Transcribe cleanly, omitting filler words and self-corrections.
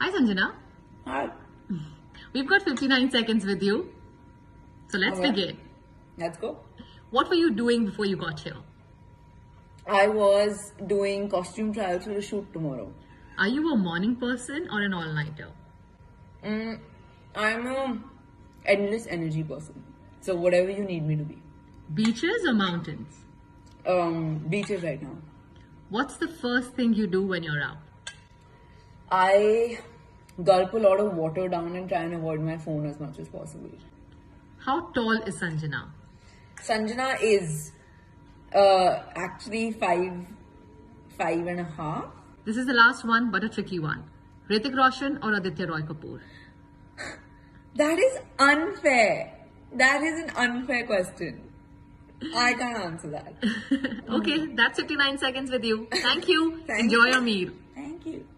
Hi Sanjana. Hi. We've got 59 seconds with you. So let's begin. Let's go. What were you doing before you got here? I was doing costume trials for a shoot tomorrow. Are you a morning person or an all-nighter? I'm a endless energy person. So whatever you need me to be. Beaches or mountains? Beaches right now. What's the first thing you do when you're out? I gulp a lot of water down and try and avoid my phone as much as possible. How tall is Sanjana? Sanjana is actually five and a half. This is the last one, but a tricky one. Hrithik Roshan or Aditya Roy Kapoor? That is unfair. That is an unfair question. I can't answer that. Okay, that's 59 seconds with you. Thank you. Thank Enjoy you. your meal. Thank you.